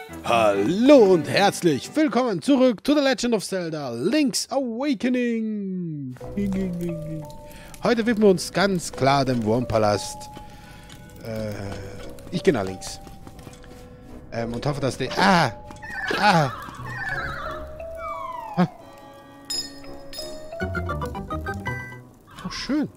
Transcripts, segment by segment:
Hallo und herzlich willkommen zurück to The Legend of Zelda Link's Awakening. Heute widmen wir uns ganz klar dem Wurmpalast. Ich gehe nach links. Und hoffe, dass der... Oh, schön.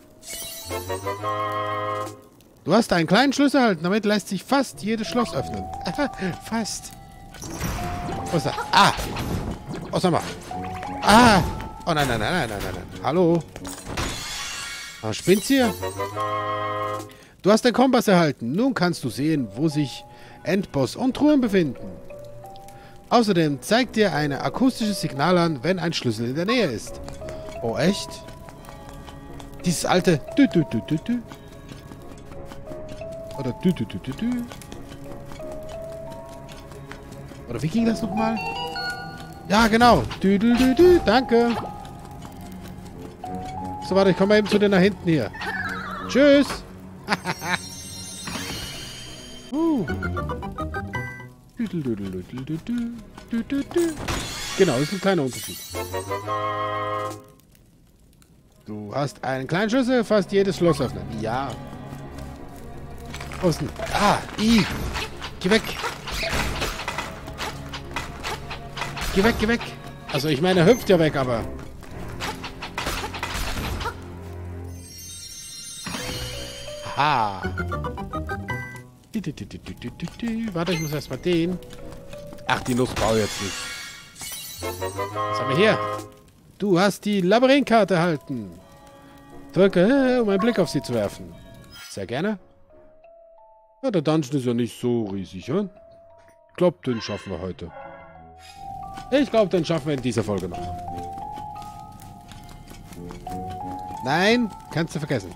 Du hast einen kleinen Schlüssel erhalten, damit lässt sich fast jedes Schloss öffnen. Fast. Was ist da? Oh, sag mal. Oh, nein. Hallo? Was spinnt's hier? Du hast den Kompass erhalten. Nun kannst du sehen, wo sich Endboss und Truhen befinden. Außerdem zeigt dir ein akustisches Signal an, wenn ein Schlüssel in der Nähe ist. Oh, echt? Dieses alte Oder Oder wie ging das nochmal? Ja, genau. Danke. So, warte, ich komme mal eben zu dir nach hinten hier. Tschüss. Genau, ist ein kleiner Unterschied. Du hast einen kleinen Schlüssel, fast jedes Schloss öffnen. Ja. Außen. Geh weg. Geh weg. Also ich meine, er hüpft ja weg, aber... Haha. Warte, ich muss erstmal den... Ach, die Nuss brauche ich jetzt nicht. Was haben wir hier? Du hast die Labyrinthkarte erhalten. Drücke, um einen Blick auf sie zu werfen. Sehr gerne. Ja, der Dungeon ist ja nicht so riesig, ja? Ich glaube, den schaffen wir heute. Ich glaube, den schaffen wir in dieser Folge noch. Nein, kannst du vergessen.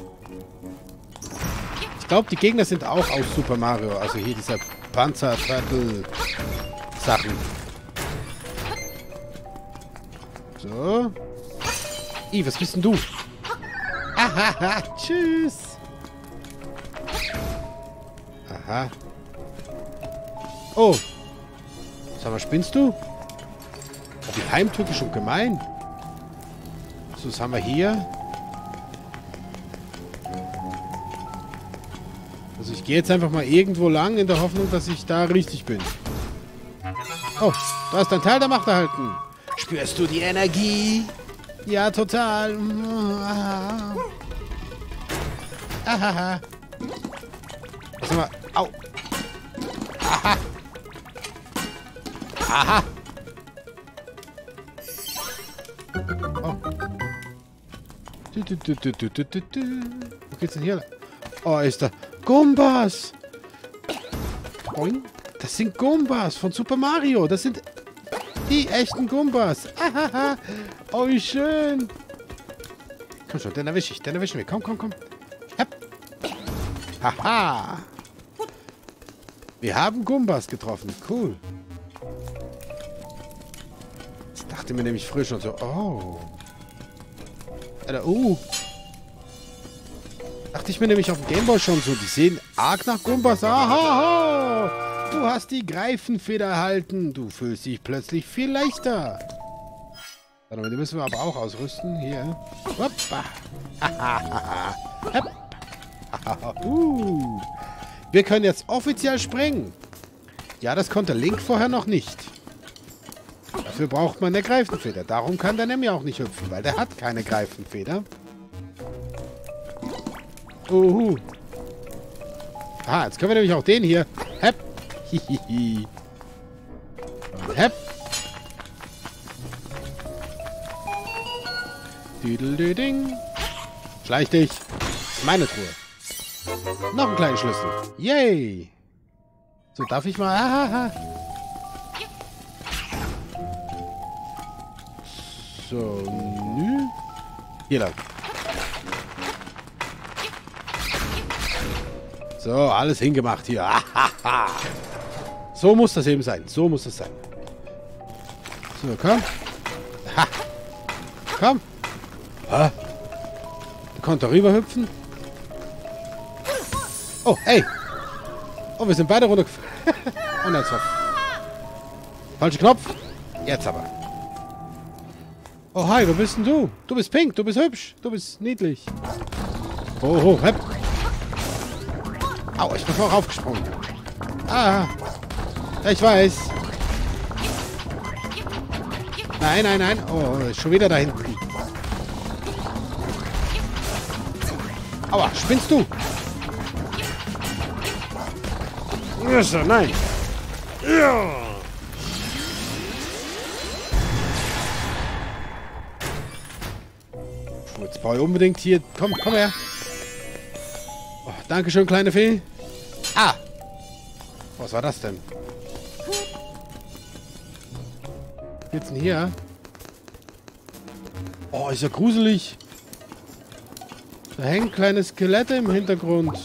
Ich glaube, die Gegner sind auch aus Super Mario. Also hier dieser Panzer-Turtle-Sachen. So. Was bist denn du? Tschüss. Aha. Oh. Sag mal, spinnst du? Die Heimtücke schon gemein. So, was haben wir hier? Also ich gehe jetzt einfach mal irgendwo lang in der Hoffnung, dass ich da richtig bin. Oh, du hast ein Teil der Macht erhalten. Spürst du die Energie? Ja, total. Ahaha. Was haben wir? Au. Aha. Aha. Oh. Wo geht's denn hier? Oh, ist da. Goombas. Das sind Goombas von Super Mario. Das sind die echten Goombas. Ahaha. Oh, wie schön. Komm schon, den erwische ich. Den erwischen wir. Komm. Hepp. Haha. Wir haben Goombas getroffen. Cool. Ich dachte mir nämlich früher schon so, oh. Alter, dachte ich mir nämlich auf dem Gameboy schon so, die sehen arg nach Goombas. Aha. Du hast die Greifenfeder erhalten. Du fühlst dich plötzlich viel leichter. Warte mal, die müssen wir aber auch ausrüsten. Hier. Hoppa. Wir können jetzt offiziell springen. Ja, das konnte Link vorher noch nicht. Dafür braucht man eine Greifenfeder. Darum kann der nämlich auch nicht hüpfen, weil der hat keine Greifenfeder. Jetzt können wir nämlich auch den hier. Hepp. Hihihi. Und hepp. Düdeldüding. Schleich dich. Das ist meine Truhe. Noch einen kleinen Schlüssel. Yay. So, darf ich mal... So, hier lang. So, alles hingemacht hier. So muss das eben sein. So muss das sein. So, komm. Komm. Der konnte rüberhüpfen. Oh, hey. Oh, wir sind beide runtergefallen. Und jetzt Falscher Knopf. Jetzt aber. Oh, hi, wer bist denn du? Du bist pink, du bist hübsch, du bist niedlich. Oh, hepp. Au, ich bin noch aufgesprungen. Ah, ich weiß. Nein, nein, nein. Oh, ist schon wieder da hinten. Aua, spinnst du? Nein. Ja. Jetzt brauche ich unbedingt hier... Komm her. Oh, Dankeschön, kleine Fee. Ah. Was war das denn? Was geht's denn hier? Oh, ist ja gruselig. Da hängen kleine Skelette im Hintergrund.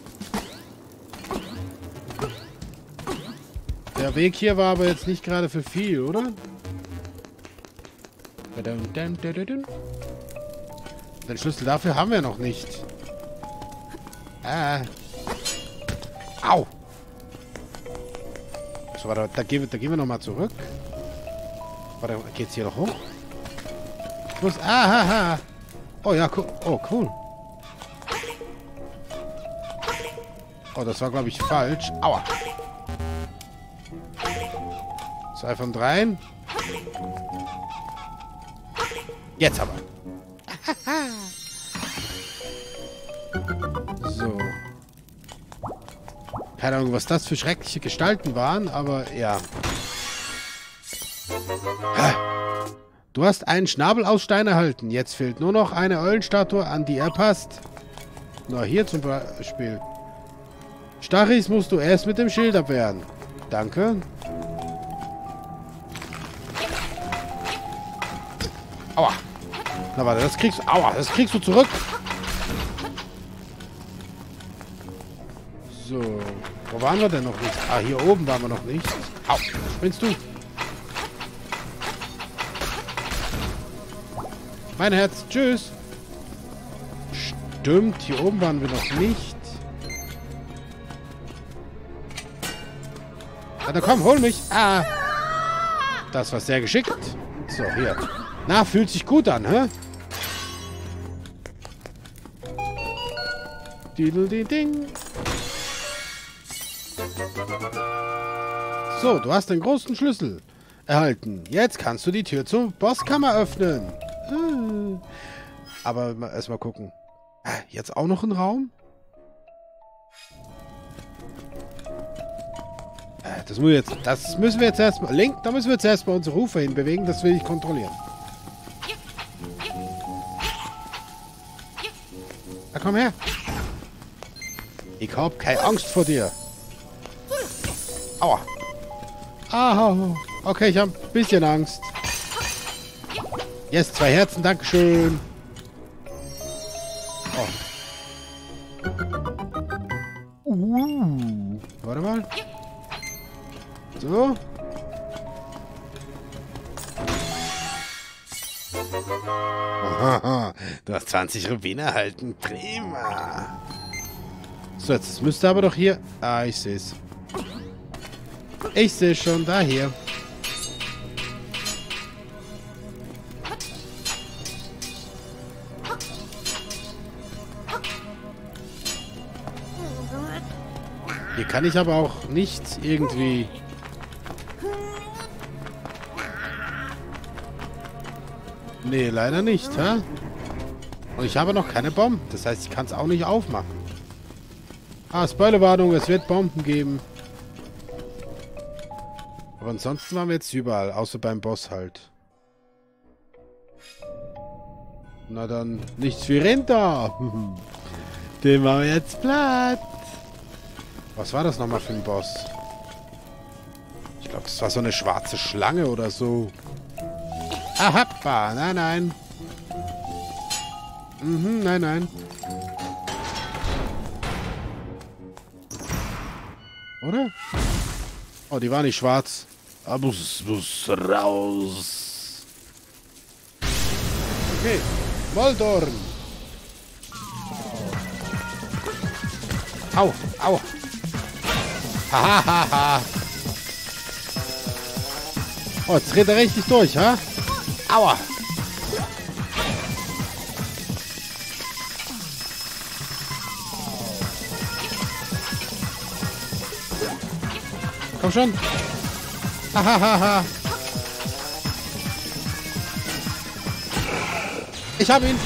Der Weg hier war aber jetzt nicht gerade für viel, oder? Den Schlüssel dafür haben wir noch nicht. Au! So, warte, da gehen wir nochmal zurück. Warte, geht's hier noch hoch? Ich muss... Oh ja, cool. Oh, cool. Oh, das war, glaube ich, falsch. Aua. 2 von 3. Jetzt aber. So. Keine Ahnung, was das für schreckliche Gestalten waren, aber ja. Du hast einen Schnabel aus Stein erhalten. Jetzt fehlt nur noch eine Eulenstatue, an die er passt. Na, hier zum Beispiel. Stachys musst du erst mit dem Schild abwehren. Danke. Aua. Na warte, das kriegst du... Aua, das kriegst du zurück. So. Wo waren wir denn noch nicht? Ah, hier oben waren wir noch nicht. Au. Spinnst du? Mein Herz. Tschüss. Stimmt, hier oben waren wir noch nicht. Na komm, hol mich. Ah. Das war sehr geschickt. So, hier. Na, fühlt sich gut an, hä? Ding. So, du hast den großen Schlüssel erhalten. Jetzt kannst du die Tür zur Bosskammer öffnen. Aber erstmal gucken. Jetzt auch noch ein Raum? Das müssen wir jetzt erstmal... Link, da müssen wir jetzt erstmal unsere Rufe hinbewegen. Das will ich kontrollieren. Na, komm her. Ich hab keine Angst vor dir. Aua. Au. Okay, ich hab ein bisschen Angst. Yes, 2 Herzen, dankeschön. Oh. Warte mal. So. Du hast 20 Rubine erhalten. Prima. So, jetzt müsste aber doch hier... Ah, ich sehe es. Ich sehe schon, da hier. Hier kann ich aber auch nicht irgendwie... Nee, leider nicht, hä? Und ich habe noch keine Bomben. Das heißt, ich kann es auch nicht aufmachen. Ah, Spoilerwarnung, es wird Bomben geben. Aber ansonsten waren wir jetzt überall, außer beim Boss halt. Na dann, nichts für Renta. Den machen wir jetzt platt. Was war das nochmal für ein Boss? Ich glaube, das war so eine schwarze Schlange oder so. Ahappa, nein. Nein. Oder? Oh, die war nicht schwarz. Aber muss raus. Okay, Moldorn. Au. Hahaha. Oh, jetzt dreht er richtig durch, ha? Aua. Komm schon. Hahaha. Ich hab ihn.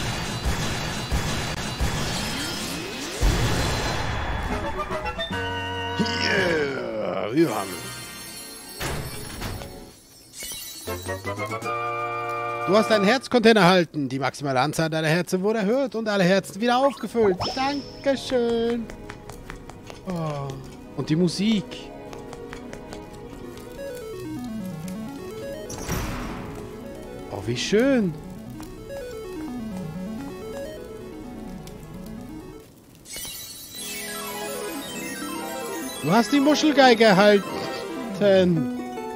Yeah, wir haben ihn. Du hast einen Herzcontainer erhalten. Die maximale Anzahl deiner Herzen wurde erhöht und alle Herzen wieder aufgefüllt. Dankeschön. Oh. Und die Musik. Oh, wie schön. Du hast die Muschelgeige erhalten.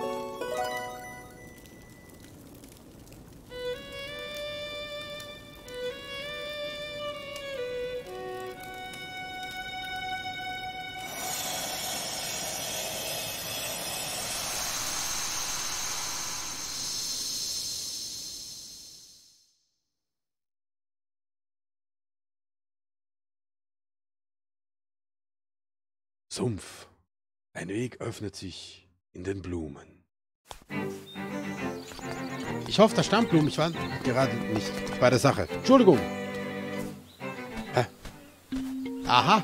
Sumpf. Ein Weg öffnet sich in den Blumen. Ich hoffe, da stand Blumen. Ich war gerade nicht bei der Sache. Entschuldigung. Aha.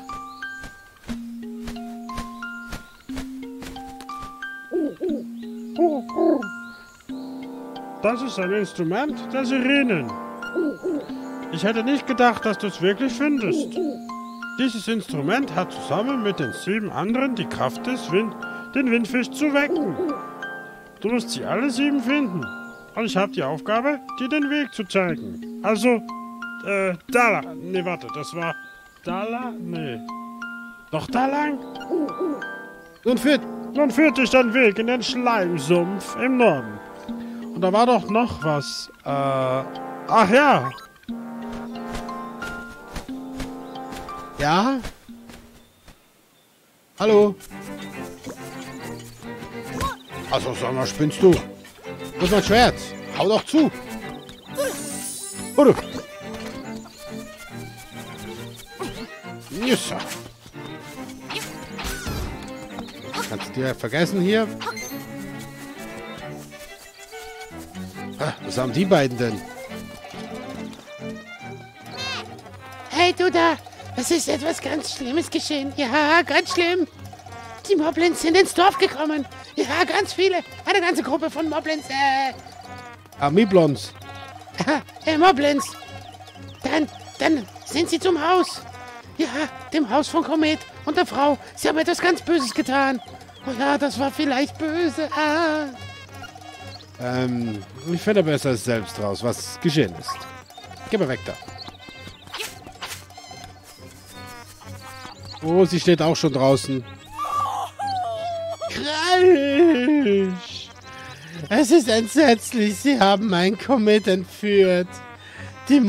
Das ist ein Instrument der Sirenen. Ich hätte nicht gedacht, dass du es wirklich findest. Dieses Instrument hat zusammen mit den 7 anderen die Kraft, den Windfisch zu wecken. Du musst sie alle 7 finden. Und ich habe die Aufgabe, dir den Weg zu zeigen. Also, da lang. Nee, warte, das war... Da lang? Nee. Doch da lang? Nun führt dich dein Weg in den Schleimsumpf im Norden. Und da war doch noch was. Ach ja. Ja? Hallo? Also, sag mal, spinnst du? Wo ist mein Schwert? Hau doch zu! Oder? Yes. Kannst du dir vergessen hier? Was haben die beiden denn? Hey, du da! Es ist etwas ganz Schlimmes geschehen. Ja, ganz schlimm. Die Moblins sind ins Dorf gekommen. Ja, ganz viele. Eine ganze Gruppe von Moblins. Armeeblons. Moblins. Dann sind sie zum Haus. Ja, dem Haus von Komet und der Frau. Sie haben etwas ganz Böses getan. Oh ja, das war vielleicht böse. Ich finde besser selbst raus, was geschehen ist. Geh mal weg da. Oh, sie steht auch schon draußen. Kreisch! Es ist entsetzlich. Sie haben meinen Komet entführt. Die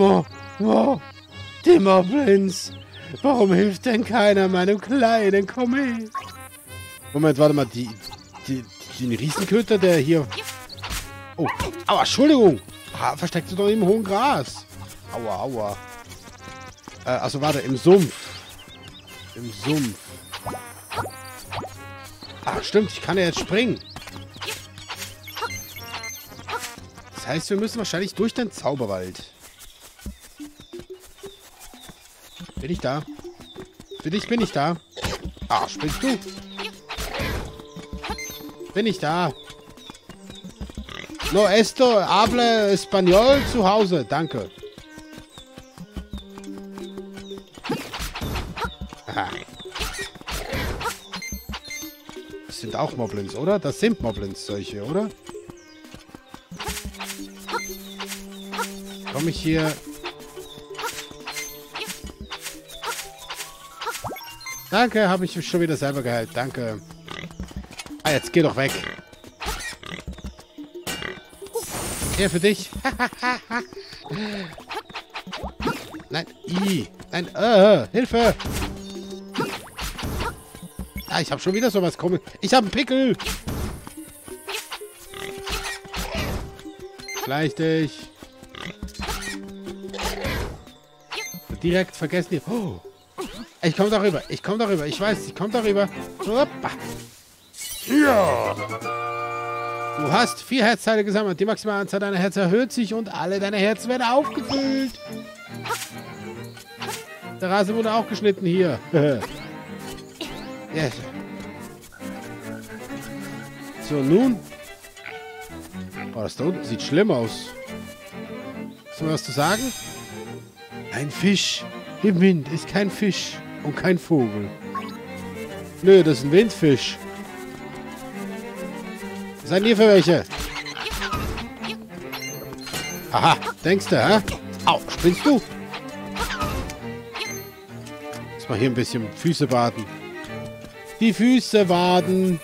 Moblins. Warum hilft denn keiner meinem kleinen Komet? Moment, warte mal. Den Riesenköter, der hier... Oh, aua, Entschuldigung. Versteckt sich doch im hohen Gras. Aua, aua. Also warte, im Sumpf. Im Sumpf. Ach, stimmt, ich kann ja jetzt springen. Das heißt, wir müssen wahrscheinlich durch den Zauberwald. Bin ich da? Für dich bin ich da. Ah, spinnst du? Bin ich da? No esto hable español zu Hause. Danke. Aha. Das sind auch Moblins, oder? Das sind Moblins, solche, oder? Komme ich hier... Danke, habe ich mich schon wieder selber geheilt. Danke. Ah, jetzt geh doch weg. Hier für dich. Nein, nein, Hilfe. Ah, ich habe schon wieder sowas komisch. Ich habe einen Pickel. Schleich dich. Direkt vergessen die. Oh. Ich komme darüber. Ich komme darüber. Ich weiß, ich komme darüber. Hoppa. Ja. Du hast 4 Herzteile gesammelt. Die maximale Anzahl deiner Herzen erhöht sich und alle deine Herzen werden aufgefüllt. Der Rasen wurde auch geschnitten hier. Yes. So, nun. Oh, das da unten sieht schlimm aus. Hast du was zu sagen? Ein Fisch im Wind ist kein Fisch und kein Vogel. Nö, das ist ein Windfisch. Was seid ihr für welche? Aha, denkst du, hä? Au, spinnst du? Lass mal hier ein bisschen Füße baden. Die Füße baden.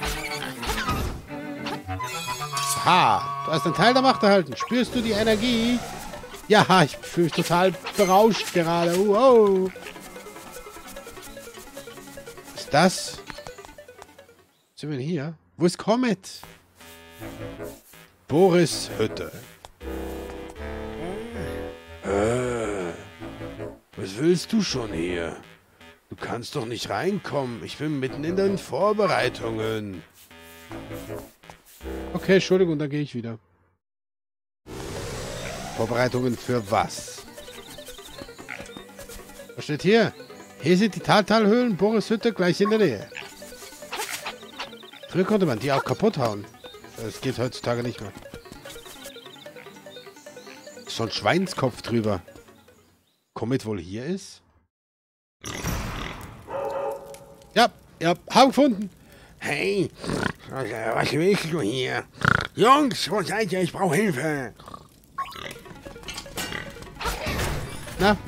Aha, du hast einen Teil der Macht erhalten. Spürst du die Energie? Ja, ich fühle mich total berauscht gerade. Wow. Was ist das? Was sind wir denn hier? Wo ist Comet? Boris Hütte. Was willst du schon hier? Du kannst doch nicht reinkommen. Ich bin mitten in den Vorbereitungen. Okay, Entschuldigung, dann gehe ich wieder. Vorbereitungen für was? Was steht hier? Hier sind die Taltalhöhlen, Boris Hütte gleich in der Nähe. Früher konnte man die auch kaputt hauen. Das geht heutzutage nicht mehr. Ist so ein Schweinskopf drüber. Comet wohl hier ist? Ja, hab gefunden. Hey, was willst du hier? Jungs, wo seid ihr? Ich brauche Hilfe. Na?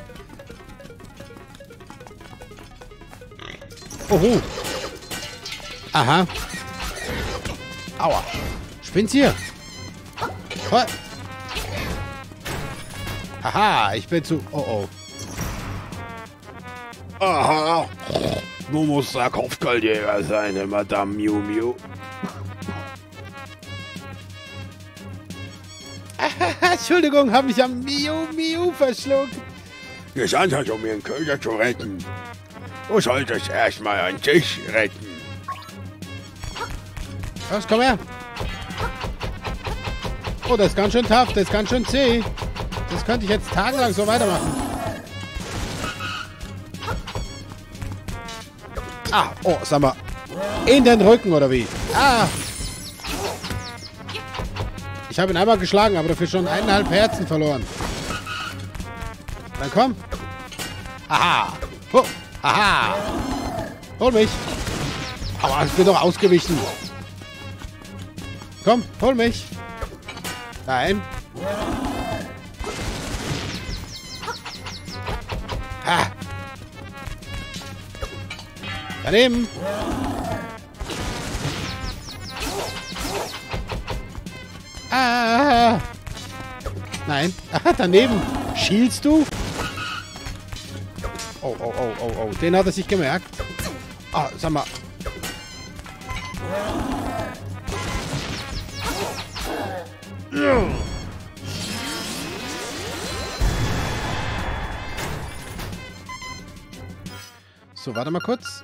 Oho. Aha. Aua. Spinnt's hier? Voll. Haha, ich bin zu... Oh, oh. Aha. Du musst der Kopfgeldjäger sein, Madame Miu Miu. Entschuldigung, habe mich am Miu Miu verschluckt. Gesandt hat, um ihren Köder zu retten. Du solltest erstmal einen Tisch retten. Los, komm her. Oh, das ist ganz schön tough, das ist ganz schön zäh. Das könnte ich jetzt tagelang so weitermachen. Ah, oh, sag mal. In den Rücken, oder wie? Ah. Ich habe ihn einmal geschlagen, aber dafür schon 1,5 Herzen verloren. Dann komm. Aha. Oh, aha. Hol mich. Aber ich bin doch ausgewichen. Komm, hol mich. Nein. Ha. Daneben. Ah. Nein. Ah, daneben. Schielst du? Oh, oh, oh, oh, oh. Den hat er sich gemerkt. Ah, sag mal. So, warte mal kurz.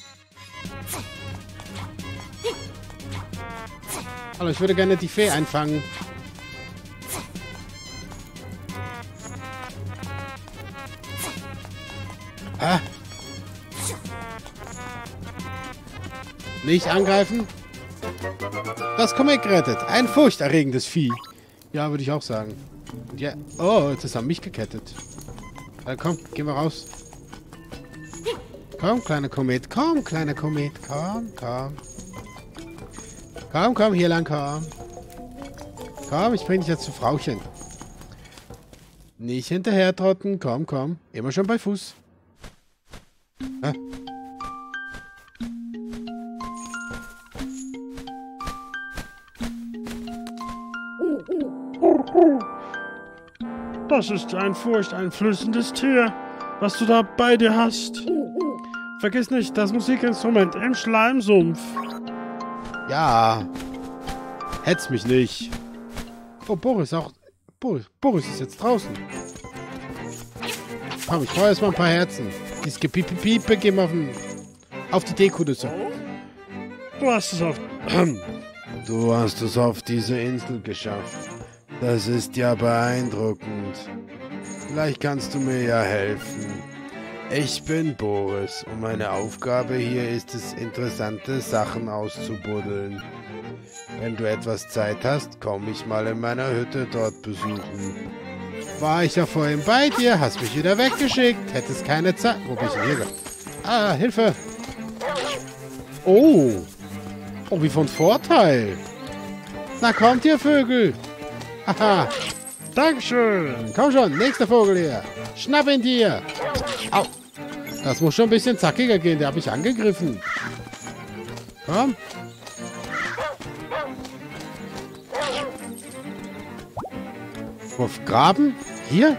Hallo, ich würde gerne die Fee einfangen. Ah. Nicht angreifen. Das Comet gerettet. Ein furchterregendes Vieh. Ja, würde ich auch sagen. Und ja. Oh, jetzt ist er mich gekettet. Komm, gehen wir raus. Komm, kleiner Komet. Komm, kleiner Komet. Komm, komm. Komm, komm, hier lang, komm. Komm, ich bring dich jetzt zu Frauchen. Nicht hinterher trotten. Komm, komm. Immer schon bei Fuß. Ah. Das ist ein furchteinflößendes Tier, was du da bei dir hast. Vergiss nicht das Musikinstrument im Schleimsumpf. Ja. Hetz mich nicht. Oh, Boris auch. Boris ist jetzt draußen. Komm, ich brauche erstmal ein paar Herzen. Dieses Gepiepe gehen wir auf die Dekodüsse. Du hast es auf... Du hast es auf diese Insel geschafft. Das ist ja beeindruckend. Vielleicht kannst du mir ja helfen. Ich bin Boris und meine Aufgabe hier ist es, interessante Sachen auszubuddeln. Wenn du etwas Zeit hast, komm mich mal in meiner Hütte dort besuchen. War ich ja vorhin bei dir, hast mich wieder weggeschickt, hättest keine Zeit. Wo bin ich denn hier? Ah, Hilfe! Oh! Oh, wie von Vorteil! Na kommt ihr Vögel! Haha! Dankeschön. Komm schon, nächster Vogel hier! Schnapp ihn dir! Au! Das muss schon ein bisschen zackiger gehen, der hat mich angegriffen. Komm! Auf Graben? Hier?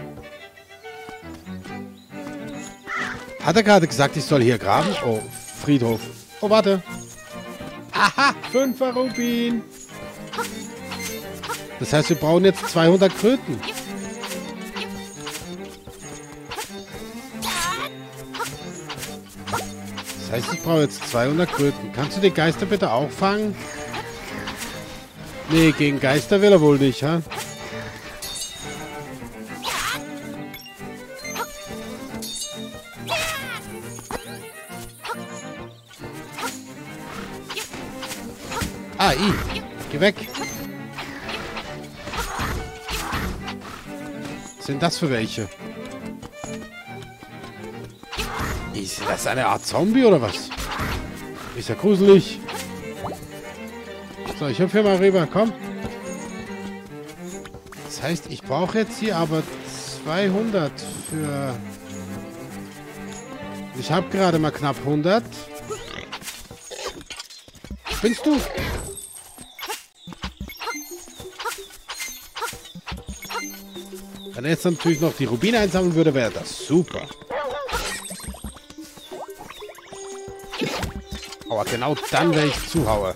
Hat er gerade gesagt, ich soll hier graben? Oh, Friedhof. Oh, warte. Aha, 5er Rubin. Das heißt, wir brauchen jetzt 200 Kröten. Das heißt, ich brauche jetzt 200 Kröten. Kannst du die Geister bitte auch fangen? Nee, gegen Geister will er wohl nicht, ha? Ah, geh weg. Was sind das für welche? Ist das eine Art Zombie oder was? Ist ja gruselig. So, ich hüpfe hier mal rüber, komm. Das heißt, ich brauche jetzt hier aber 200 für... Ich habe gerade mal knapp 100. Spinnst du? Wenn er jetzt natürlich noch die Rubine einsammeln würde, wäre das super. Aber genau dann, wenn ich zuhaue.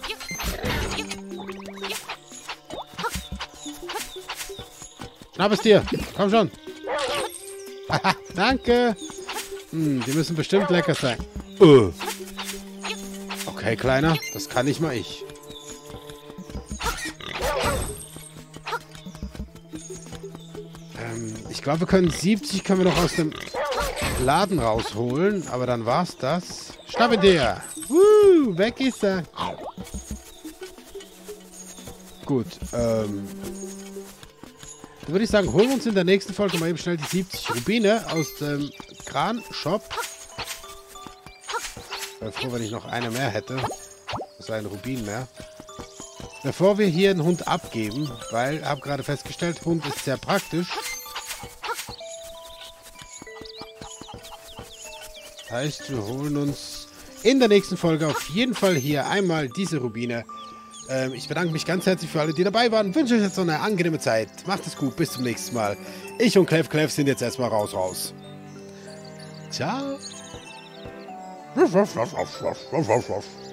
Schnapp es dir. Komm schon. Haha, danke. Die müssen bestimmt lecker sein. Okay, Kleiner. Das kann nicht mal ich. Ich glaube, wir können 70 können wir noch aus dem Laden rausholen. Aber dann war's das. Schnapp ihn dir. Weg ist er. Gut, dann würde ich sagen, holen wir uns in der nächsten Folge mal eben schnell die 70 Rubine aus dem Kran-Shop. Wäre froh, wenn ich noch eine mehr hätte. Also einen Rubin mehr. Bevor wir hier einen Hund abgeben, weil, habe gerade festgestellt, Hund ist sehr praktisch. Heißt, wir holen uns in der nächsten Folge auf jeden Fall hier einmal diese Rubine. Ich bedanke mich ganz herzlich für alle, die dabei waren. Wünsche euch jetzt noch eine angenehme Zeit. Macht es gut, bis zum nächsten Mal. Ich und Clef sind jetzt erstmal raus. Ciao.